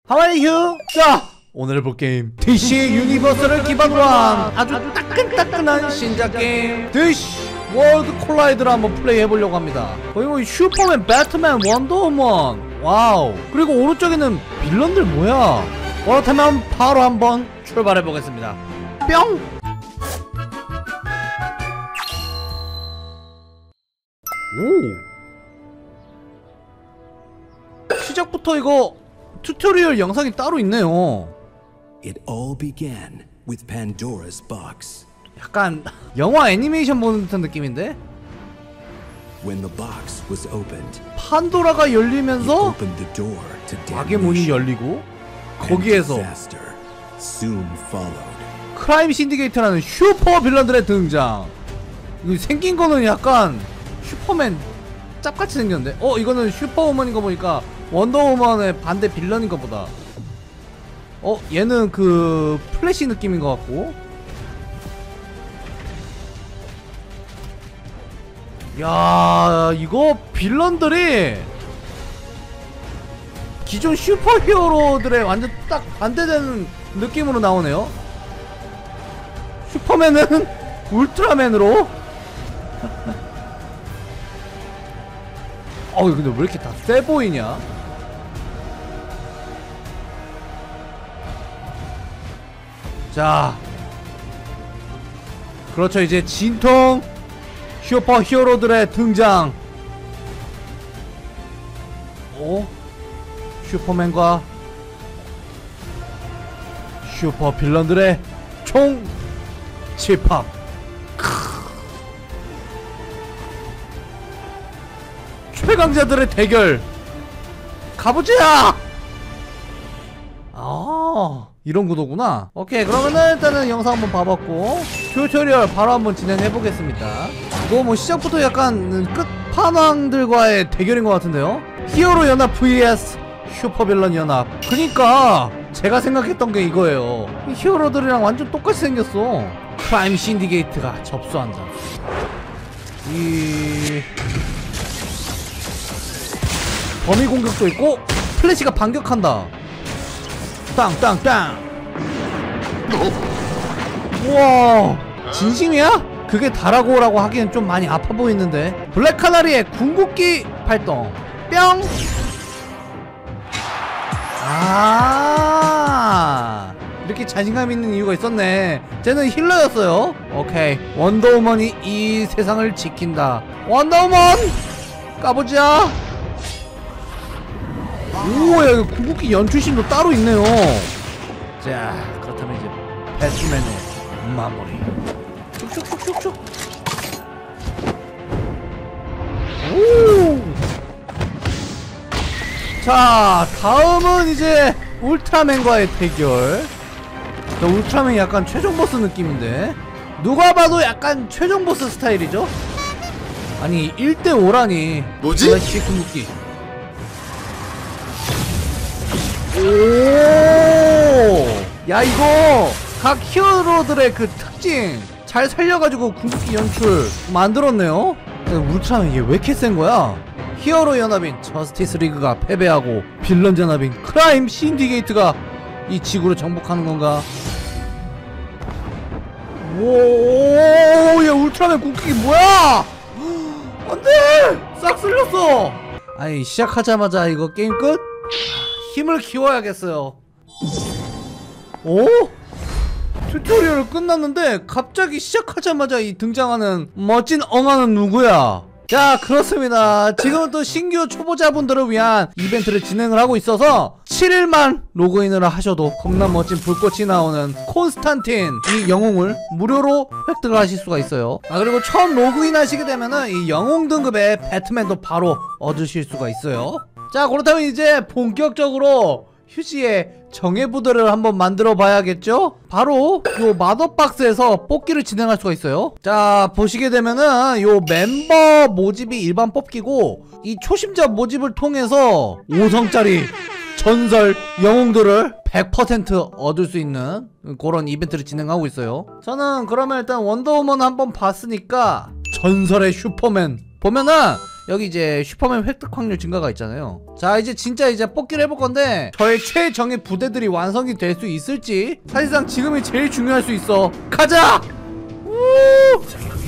하와이휴! 자! 오늘 해볼 게임 DC 유니버스를 기반으로 한 아주 따끈따끈한 신작 게임 DC 월드 콜라이드를 한번 플레이해보려고 합니다. 거기 뭐 슈퍼맨, 배트맨, 원더우먼 와우. 그리고 오른쪽에는 빌런들 뭐야. 그렇다면 바로 한번 출발해보겠습니다. 뿅! 오! 시작부터 이거 튜토리얼 영상이 따로 있네요. It all began with Pandora's box. 약간 영화 애니메이션 보는 듯한 느낌인데? When the box was opened, 판도라가 he 열리면서 opened the door to 악의 문이 damnation. 열리고 And 거기에서 disaster soon followed. 크라임 신디게이트라는 슈퍼 빌런들의 등장. 이거 생긴 거는 약간 슈퍼맨 짭같이 생겼는데? 이거는 슈퍼우먼인 거 보니까 원더우먼의 반대 빌런인 거 보다. 얘는 그 플래시 느낌인 것 같고. 야, 이거 빌런들이 기존 슈퍼히어로들의 완전 딱 반대되는 느낌으로 나오네요. 슈퍼맨은 울트라맨으로. 근데 왜 이렇게 다 세 보이냐? 자, 그렇죠. 이제 진통 슈퍼 히어로들의 등장. 슈퍼맨과 슈퍼 빌런들의 총 집합. 최강자들의 대결 가보자. 이런 구도구나. 오케이, 그러면은 일단은 영상 한번 봐봤고 튜토리얼 바로 한번 진행해보겠습니다. 이거 뭐 시작부터 약간 끝판왕들과의 대결인 것 같은데요. 히어로 연합 vs 슈퍼빌런 연합. 그니까 제가 생각했던 게 이거예요. 히어로들이랑 완전 똑같이 생겼어. 크라임 신디게이트가 접수한다. 이 범위 공격도 있고 플래시가 반격한다. 땅땅땅. 우와, 진심이야? 그게 다라고라고 하기엔 좀 많이 아파 보이는데. 블랙 카나리의 궁극기 발동. 뿅. 이렇게 자신감 있는 이유가 있었네. 쟤는 힐러였어요. 오케이, 원더우먼이 이 세상을 지킨다. 원더우먼 까보자. 오, 야, 이거 궁극기 연출신도 따로 있네요. 자, 그렇다면 이제 배트맨의 마무리. 쭉쭉쭉쭉쭉. 오. 자, 다음은 이제 울트라맨과의 대결. 자, 울트라맨이 약간 최종 보스 느낌인데 누가 봐도 약간 최종 보스 스타일이죠? 아니 1대5라니. 뭐지? 플래시 궁극기. 오! 야, 이거 각 히어로들의 그 특징 잘 살려가지고 궁극기 연출 만들었네요. 울트라맨 얘 왜 이렇게 센 거야? 히어로 연합인 저스티스 리그가 패배하고 빌런 연합인 크라임 신디게이트가 이 지구를 정복하는 건가? 오, 야, 울트라맨 궁극기 뭐야? 안돼! 싹 쓸렸어. 아니, 시작하자마자 이거 게임 끝? 힘을 키워야겠어요. 오? 튜토리얼 끝났는데 갑자기 시작하자마자 이 등장하는 멋진 엉아는 누구야? 자, 그렇습니다. 지금은 또 신규 초보자분들을 위한 이벤트를 진행을 하고 있어서 7일만 로그인을 하셔도 겁나 멋진 불꽃이 나오는 콘스탄틴 이 영웅을 무료로 획득을 하실 수가 있어요. 그리고 처음 로그인 하시게 되면은 이 영웅 등급의 배트맨도 바로 얻으실 수가 있어요. 자, 그렇다면 이제 본격적으로 휴지의 정예부들을 한번 만들어 봐야겠죠? 바로 요 마더박스에서 뽑기를 진행할 수가 있어요. 자, 보시게 되면은 요 멤버 모집이 일반 뽑기고 이 초심자 모집을 통해서 5성짜리 전설 영웅들을 100% 얻을 수 있는 그런 이벤트를 진행하고 있어요. 저는 그러면 일단 원더우먼 한번 봤으니까 전설의 슈퍼맨 보면은 여기 이제 슈퍼맨 획득 확률 증가가 있잖아요. 자, 이제 진짜 이제 뽑기를 해볼 건데 저의 최정의 부대들이 완성이 될 수 있을지 사실상 지금이 제일 중요할 수 있어. 가자! 우!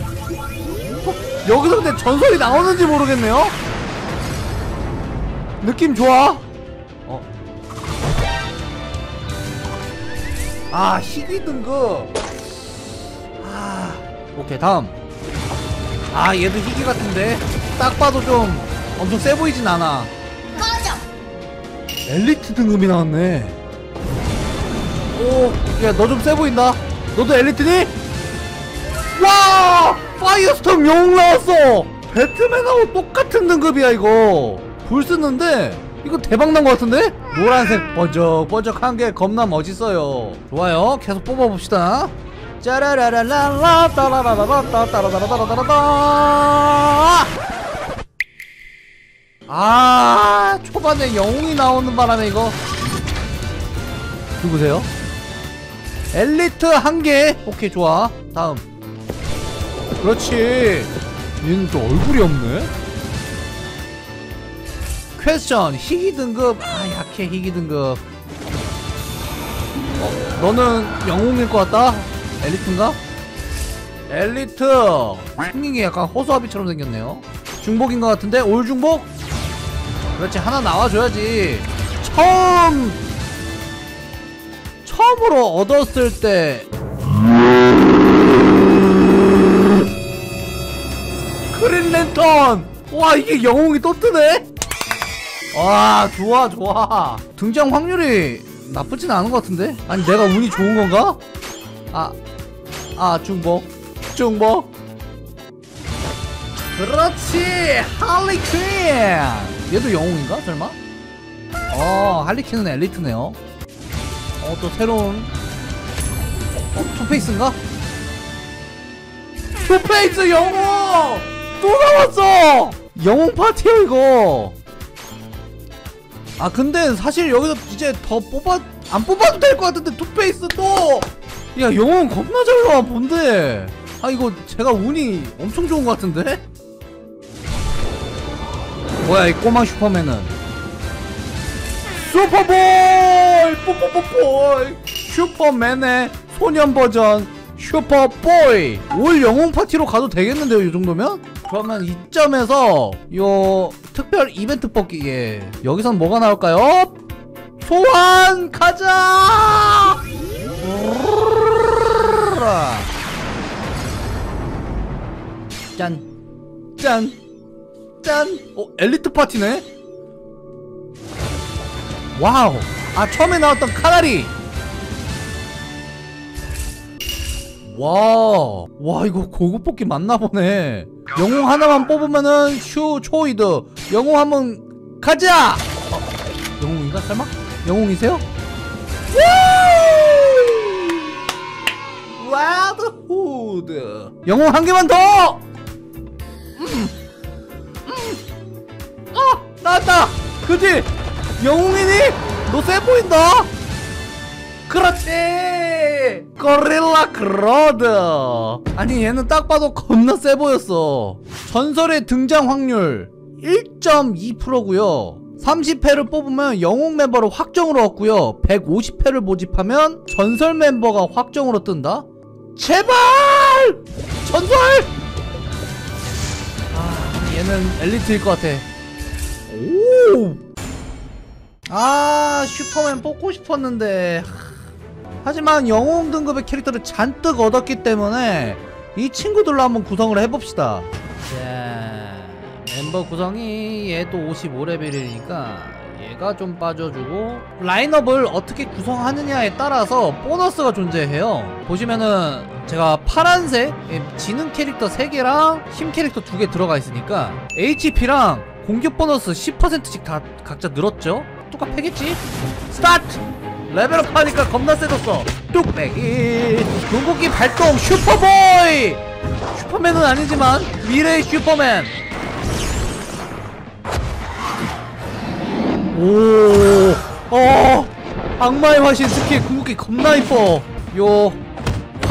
여기서 근데 전설이 나오는지 모르겠네요. 느낌 좋아. 아, 희귀 등급. 아, 오케이, 다음. 아, 얘도 희귀 같은데 딱 봐도 좀 엄청 세 보이진 않아. 꺼져. 엘리트 등급이 나왔네. 오, 야, 너 좀 세 보인다. 너도 엘리트니? 와, 파이어스톰 영웅 나왔어. 배트맨하고 똑같은 등급이야 이거. 불 쓰는데 이거 대박난 것 같은데? 노란색 번쩍번쩍한 게 겁나 멋있어요. 좋아요, 계속 뽑아봅시다. 짜라라라라라 따라라라라 따라라라라라라. 아, 초반에 영웅이 나오는 바람에 이거 누구세요? 엘리트 1개. 오케이, 좋아. 다음. 그렇지. 얘는 또 얼굴이 없네. 퀘스천 희귀 등급. 아, 약해. 희귀 등급. 너는 영웅일 것 같다. 엘리트인가? 엘리트. 생긴 게 약간 호수아비처럼 생겼네요. 중복인 것 같은데. 올 중복? 그렇지, 하나 나와줘야지. 처음으로 얻었을 때 그린랜턴. 와, 이게 영웅이 또 뜨네. 와, 좋아 좋아. 등장 확률이 나쁘진 않은 것 같은데. 아니, 내가 운이 좋은 건가? 중복. 그렇지, 할리퀸. 얘도 영웅인가 설마? 할리퀸은 엘리트네요. 또 새로운 투페이스인가? 투페이스 영웅! 또 나왔어! 영웅 파티야 이거. 아, 근데 사실 여기서 이제 더 안 뽑아도 될 것 같은데. 투페이스 또! 야, 영웅 겁나 잘 나와. 뭔데? 아, 이거 제가 운이 엄청 좋은 것 같은데? 뭐야 이 꼬마 슈퍼맨은? 슈퍼보이! 뽀뽀뽀뽀이! 슈퍼맨의 소년 버전 슈퍼보이! 올 영웅 파티로 가도 되겠는데요, 이 정도면? 그러면 이점에서 요 특별 이벤트 뽑기. 예. 여기선 뭐가 나올까요? 소환! 가자! 짠! 짠! 짠! 엘리트 파티네? 와우! 아, 처음에 나왔던 카나리! 와, 이거 고급 뽑기 맞나보네. 영웅 하나만 뽑으면은 초이드. 영웅 한번 가자! 영웅인가 설마? 영웅이세요? 와드 후드. 영웅 한 개만 더! 나왔다! 그치? 영웅이니? 너 세 보인다? 그렇지! 고릴라 크로드. 아니, 얘는 딱 봐도 겁나 세 보였어. 전설의 등장 확률 1.2%고요 30회를 뽑으면 영웅 멤버를 확정으로 얻고요 150회를 모집하면 전설 멤버가 확정으로 뜬다? 제발! 전설! 아, 얘는 엘리트일 것 같아. 오! 아, 슈퍼맨 뽑고 싶었는데. 하지만 영웅 등급의 캐릭터를 잔뜩 얻었기 때문에 이 친구들로 한번 구성을 해봅시다. 자, 멤버 구성이 얘도 55레벨이니까 얘가 좀 빠져주고, 라인업을 어떻게 구성하느냐에 따라서 보너스가 존재해요. 보시면은 제가 파란색 지능 캐릭터 3개랑 힘 캐릭터 2개 들어가 있으니까 HP랑 공격 보너스 10%씩 다 각자 늘었죠? 똑같겠지? 스타트! 레벨업 하니까 겁나 세졌어. 뚝배기 궁극기 발동 슈퍼보이! 슈퍼맨은 아니지만 미래의 슈퍼맨. 악마의 화신 스킬 궁극기 겁나 이뻐. 요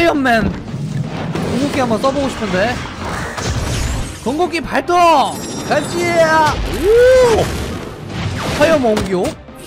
파이어맨 궁극기 한번 써보고 싶은데. 궁극기 발동! 가지야. 오! 화염 옹기호.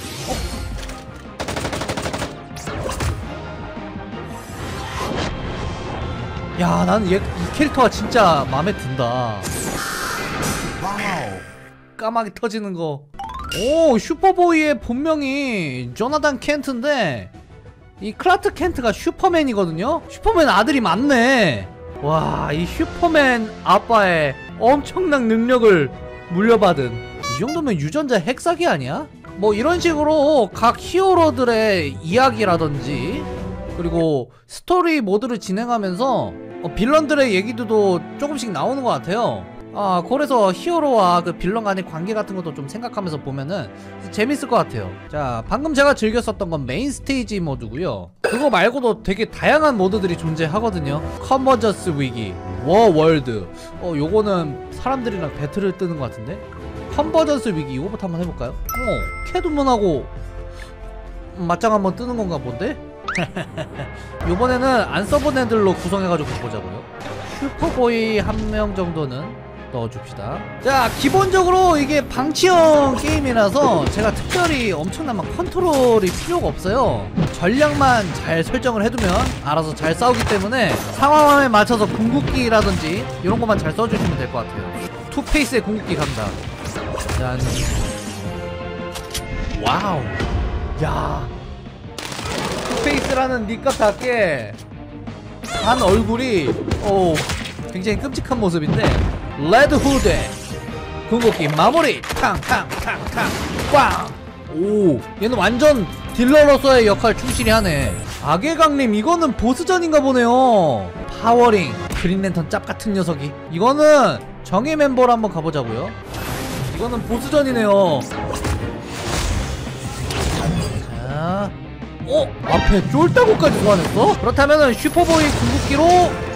야, 나는 이 캐릭터가 진짜 마음에 든다. 와우. 까마귀 터지는 거. 오, 슈퍼보이의 본명이 조나단 켄트인데 이 클라트 켄트가 슈퍼맨이거든요? 슈퍼맨 아들이 많네. 와, 이 슈퍼맨 아빠의 엄청난 능력을 물려받은, 이 정도면 유전자 핵사기 아니야? 뭐 이런 식으로 각 히어로들의 이야기라든지 그리고 스토리 모드를 진행하면서 빌런들의 얘기도 조금씩 나오는 것 같아요. 그래서 히어로와 그 빌런 간의 관계 같은 것도 좀 생각하면서 보면은 재밌을 것 같아요. 자, 방금 제가 즐겼었던 건 메인 스테이지 모드고요. 그거 말고도 되게 다양한 모드들이 존재하거든요. 컨버전스 위기, 워월드. 요거는 사람들이랑 배틀을 뜨는 것 같은데? 컨버전스 위기, 이거부터 한번 해볼까요? 캐드문하고 맞짱 한번 뜨는 건가 본데? 요번에는 안 써본 애들로 구성해가지고 보자고요. 슈퍼보이 한 명 정도는 넣어줍시다. 자, 기본적으로 이게 방치형 게임이라서 제가 특별히 엄청난 막 컨트롤이 필요가 없어요. 전략만 잘 설정을 해두면 알아서 잘 싸우기 때문에 상황에 맞춰서 궁극기라든지 이런 것만 잘 써주시면 될 것 같아요. 투페이스의 궁극기 간다. 짠. 와우. 야, 투페이스라는 닉값답게 한 얼굴이 굉장히 끔찍한 모습인데, 레드 후드 궁극기 마무리. 탕탕탕탕 꽝. 오, 얘는 완전 딜러로서의 역할 충실히 하네. 악의 강림, 이거는 보스전인가 보네요. 파워링, 그린랜턴 짭같은 녀석이. 이거는 정예 멤버로 한번 가보자고요. 이거는 보스전이네요. 자, 앞에 쫄따구까지 소환했어? 그렇다면은 슈퍼보이 궁극기로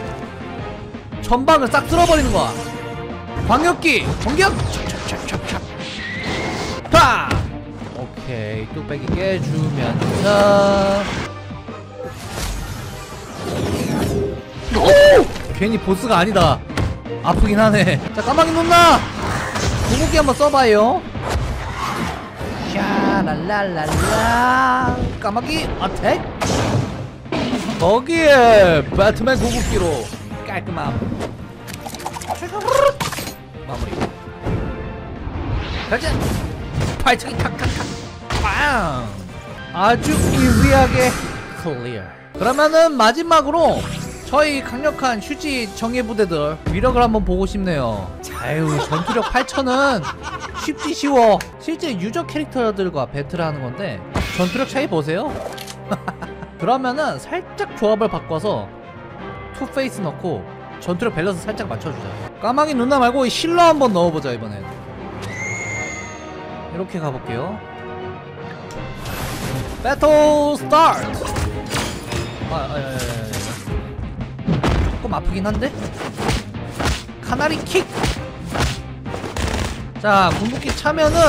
전방을 싹 쓸어버리는 거야. 광역기 공격. 찹찹찹찹찹. 파. 오케이, 뚝배기 깨주면서. 오! 괜히 보스가 아니다. 아프긴 하네. 자, 까마귀 누나 궁극기 한번 써봐요. 샤랄랄랄라. 까마귀 어택. 거기에 배트맨 궁극기로 깔끔함 마무리. 가자. 발차기 탁탁탁 빵. 아주 이지하게 클리어. 그러면은 마지막으로 저희 강력한 휴지 정예부대들 위력을 한번 보고 싶네요. 아유, 전투력 8000은 쉽지 쉬워. 실제 유저 캐릭터들과 배틀하는 건데 전투력 차이 보세요. 그러면은 살짝 조합을 바꿔서 투페이스 넣고 전투력 밸런스 살짝 맞춰주자. 까마귀 누나 말고 힐러 한번 넣어보자. 이번엔 이렇게 가볼게요. 배틀 스타트. 조금 아프긴 한데? 카나리 킥! 자, 궁극기 차면은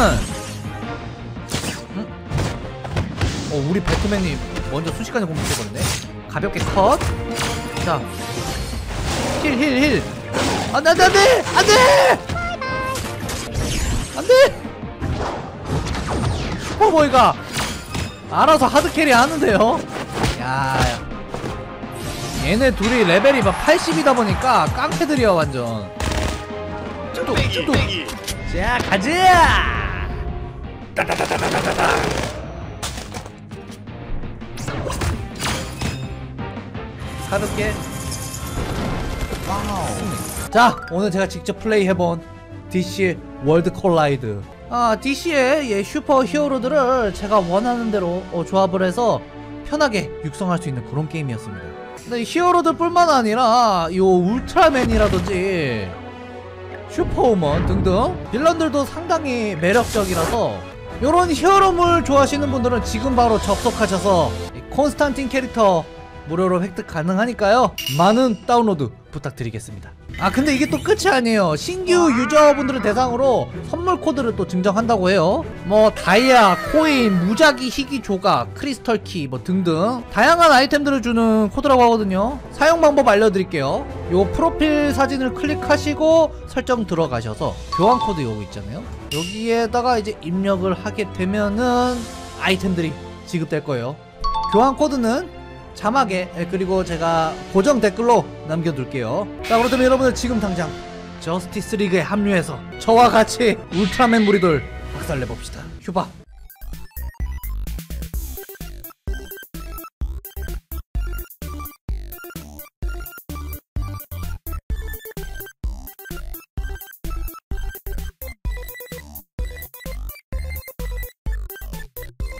우리 배트맨이 먼저 순식간에 공격해버리네. 가볍게 컷. 자, 힐. 안돼. 슈퍼보이가 알아서 하드캐리 하는데요. 야, 얘네 둘이 레벨이 막 80이다 보니까 깡패들이야 완전. 뚝. 자, 가자. 따다다다다다다. 가볍게. 와우. 자, 오늘 제가 직접 플레이해본 DC 월드 콜라이드. DC의 슈퍼 히어로들을 제가 원하는 대로 조합을 해서 편하게 육성할 수 있는 그런 게임이었습니다. 근데 히어로들 뿐만 아니라 요 울트라맨이라든지 슈퍼우먼 등등 빌런들도 상당히 매력적이라서 요런 히어로물 좋아하시는 분들은 지금 바로 접속하셔서 콘스탄틴 캐릭터 무료로 획득 가능하니까요. 많은 다운로드 부탁드리겠습니다. 아 근데 이게 또 끝이 아니에요. 신규 유저분들을 대상으로 선물 코드를 또 증정한다고 해요. 뭐 다이아, 코인, 무작위 희귀 조각, 크리스털 키 뭐 등등 다양한 아이템들을 주는 코드라고 하거든요. 사용 방법 알려드릴게요. 요 프로필 사진을 클릭하시고 설정 들어가셔서 교환 코드 요거 있잖아요. 여기에다가 이제 입력을 하게 되면은 아이템들이 지급될 거예요. 교환 코드는 자막에 그리고 제가 고정 댓글로 남겨둘게요. 자 그렇다면 여러분들 지금 당장 저스티스 리그에 합류해서 저와 같이 울트라맨 무리들 박살내봅시다. 휴바.